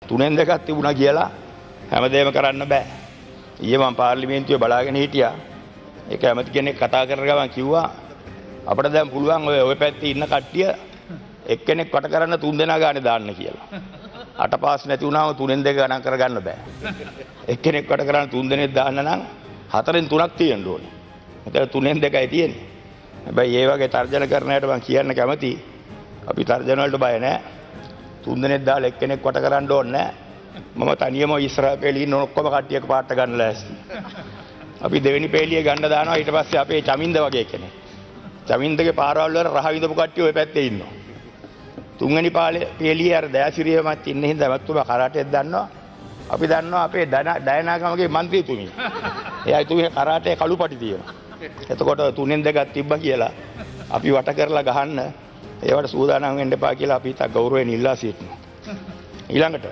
තුනෙන් දෙකක් තිබුණා කියලා හැමදේම කරන්න බෑ. ඊයේ මම පාර්ලිමේන්තුවේ බලාගෙන හිටියා. ඒක ඇමති කෙනෙක් කතා කරන ගමන් කිව්වා අපිට දැන් පුළුවන් ඔය පැත්තේ ඉන්න කට්ටිය එක්කෙනෙක් වට කරන්න 3 දෙනා ගානේ දාන්න කියලා. 8 පාස් නැති වුණාම 3න් 2 ගණන් කරගන්න බෑ. එක්කෙනෙක් වට කරන්න 3 දෙනෙක් දාන්න නම් 4න් 3ක් තියෙන්න ඕනේ. එතන 3න් 2යි තියෙන්නේ. හැබැයි ඒ වගේ තර්ජන කරන අයට මම කියන්න කැමතියි. අපි තර්ජන වලට බය නැහැ. 3 දෙනෙක් දාලා එක්කෙනෙක් වට කරන්න ඕනේ නැහැ. මම තනියම ඉස්සරහ පෙළේ ඉන්න ඔක්කොම කට්ටියක පාට ගන්න ලෑස්ති. අපි දෙවෙනි පෙළියේ ගන්න දානවා ඊට පස්සේ අපේ චමින්ද වගේ කෙනෙක්. චමින්දගේ පාරවල් වල රහ විඳපු කට්ටිය ওই පැත්තේ ඉන්නවා. තුන්වෙනි පෙළියේ අර දයාසිරියමත් ඉන්න හින්දා මත්තුම කරාටෙත් දන්නවා. අපි දන්නවා අපේ ඩයනාගමගේ മന്ത്രിතුමිය. එයා තුමේ කරාටේ කළුපටි තියෙනවා. එතකොට 3න් 2ක් තිබ්බා කියලා අපි වට කරලා ගහන්න ඒවට සූදානම් වෙන්න එපා කියලා අපි තා ගෞරවයෙන් ඉල්ලා සිටිනවා. ඊළඟට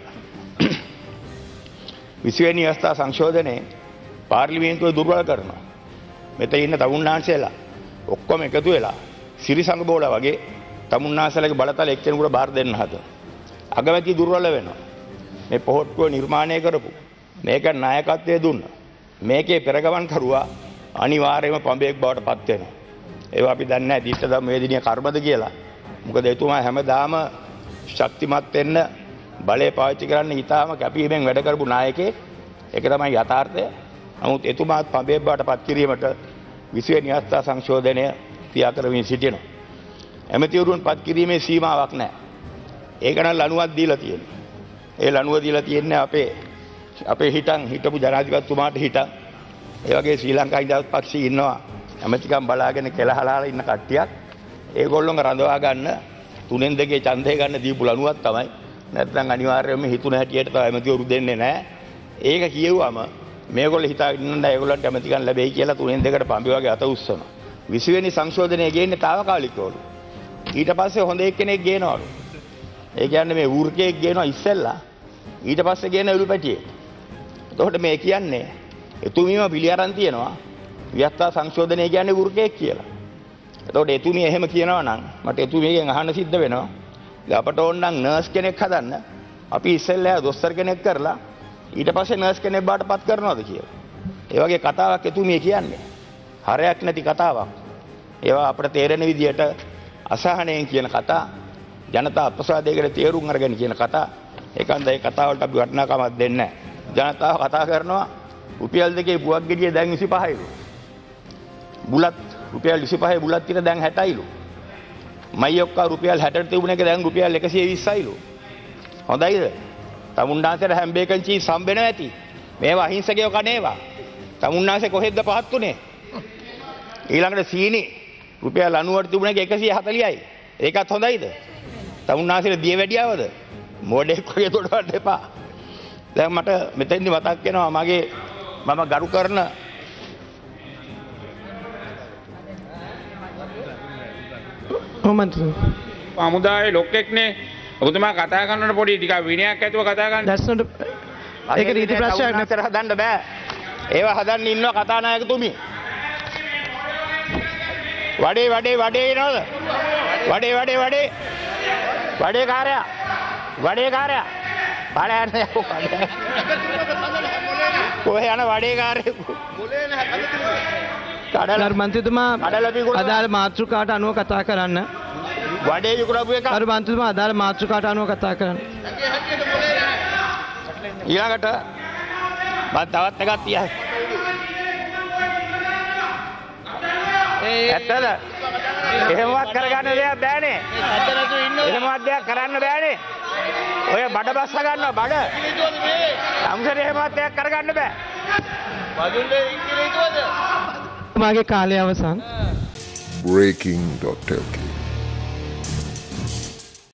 20 වෙනි අවස්ථා සංශෝධනයේ පාර්ලිමේන්තුව දුර්වල කරනවා. මෙතන ඉන්න තමුන්නාන්සේලා ඔක්කොම එකතු වෙලා සිරිසංග බෝලා වගේ තමුන්නාන්සේලාගේ බලතල එක්කෙනෙකුට බාර දෙන්න හදනවා. අගමැති දුර්වල වෙනවා. මේ පොහොට්ටුව නිර්මාණය කරපු මේක නායකත්වයේ දුන්නා. මේකේ පෙරගමන් කරුවා අනිවාර්යයෙන්ම පඹයක් බවට පත් වෙනවා. ඒවා අපි දන්නේ නැහැ දිට්ඨ ධම්ම වේදිනිය කර්මද කියලා. මොකද එතුමා හැමදාම ශක්තිමත් වෙන්න බලය පාවිච්චි කරන්න ඊටාම කැපීමෙන් වැඩ කරපු නායකයෙක්. ඒක තමයි යථාර්ථය. නමුත් එතුමාත් පඹයක් බවට පත් කිරීමට 20 වෙනි අවස්ථා සංශෝධනය ක්‍රියා කරමින් සිටිනවා. ඇමතිවරුන් පත් කිරීමේ සීමාවක් නැහැ. ඒක නම් ලණුවක් දීලා තියෙනවා. ඒ ලණුව දීලා තියෙන්නේ අපේ හිටපු ජනාධිපතිතුමාට හිටන් ඒ වගේ ශ්‍රී ලංකා ඉඳලා පක්ෂී ඉන්නවා ඇමතිකම් බලාගෙන කෙලහලාලා ඉන්න කට්ටියක් ඒගොල්ලොන්ව රඳවා ගන්න 3න් 2 ඡන්දය ගන්න දීපු ලණුවක් තමයි. නැත්නම් අනිවාර්යයෙන්ම හිතුන හැටියට තමයි ඇමතිවරු දෙන්නේ නැහැ. ඒක කියෙව්වම මේගොල්ලෝ හිතාගෙන ඉන්නවා ඒගොල්ලන්ට ඇමතිකම් ලැබෙයි කියලා 3න් 2කට පඹි වගේ අත උස්සනවා. 20 වෙනි සංශෝධනය ගේන්නේ తాවකාලිකවලු. ඊට පස්සේ හොඳ එක්කෙනෙක් ගේනවලු. ඒ කියන්නේ මේ වෘකයෙක් ගේනවා ඉස්සෙල්ලා ඊට පස්සේ ගේන එළු පැටියෙක්. එතකොට මේ කියන්නේ එතුමියම පිළි අරන් තියනවා ව්‍යවස්ථා සංශෝධනය කියන්නේ වෘකයෙක් කියලා. එතකොට එතුමිය එහෙම කියනවා නම් මට එතුමියගෙන් අහන්න සිද්ධ වෙනවා. ඉතින් අපට ඕන නම් නර්ස් කෙනෙක් හදන්න අපි ඉස්සෙල්ලා දොස්තර කෙනෙක් කරලා ඊට පස්සේ නර්ස් කෙනෙක් බාටපත් කරනවද කියලා. ඒ වගේ කතාවක් එතුමිය කියන්නේ. හරයක් නැති කතාවක්. ඒවා අපට තේරෙන විදියට අසහනයෙන් කියන කතා ජනතා අප්‍රසාදයකට තේරුම් අරගෙන කියන කතා ඒකන්ද ඒ කතාව වලට අපි වටිනාකමක් දෙන්නේ නැහැ. ජනතාව කතා කරනවා රුපියල් 2 බුවක් ගෙඩිය දැන් 25යිලු. බුලත් රුපියල් 25 බුලත් ටික දැන් 60යිලු. මයියොක්කා රුපියල් 60ට තිබුණ එක දැන් රුපියල් 120යිලු. හොඳයිද? තමුන්නාන්සේට හැම්බේකන් චීස් හම්බෙනවා ඇති. මේවා අහිංසකයෝ කනේවා. තමුන්නාන්සේ කොහෙද්ද පහත් උනේ? ඊළඟට සීනි රුපියල් 90ට තිබුණ එක 140යි. ඒකත් හොඳයිද? තමුන්නාන්සේට දිය වැඩියවද? මොඩෙක් වගේ දොඩවන්න එපා. දැන් මට මෙතෙන්දි මතක් වෙනවා මම ගරු කරන අමුදායේ ලොක්ෙක්නේ ඔබතුමා කතා කරනකොට පොඩි ටිකක් විනයක් ඇතුව කතා කරන්න. දැස්නට ඒක රීති ප්‍රශ්නයක් නැතර හදන්න බෑ. ඒවා හදන්න ඉන්නවා කතානායකතුමි. වඩේ එනවද? වඩේ කාර්යයා. පාඩ යන්න යකෝ කඩ. කොහේ යන වඩේ කාර්යය? මොලේ නැහැ කඩලා. ගරු මන්ත්‍රීතුමා අදාළ මාතෘකාවට අනුව කතා කරන්න. වඩේ යුකුරපු එක. ගරු මන්ත්‍රීතුමා අදාළ මාතෘකාවට අනුව කතා කරන්න. ඊළඟට මම තවත් එකක් තියයි. ඇත්තද? එහෙමවත් කරගන්න දෙයක් බෑනේ. එහෙමවත් දෙයක් කරන්න බෑනේ. ඔය බඩ බස්ස ගන්නවා බඩ. අමුසර එහෙමවත් දෙයක් කරගන්න බෑ. වදුන්නේ ඉංග්‍රීසිවද? මාගේ කාලය අවසන්. breaking.lk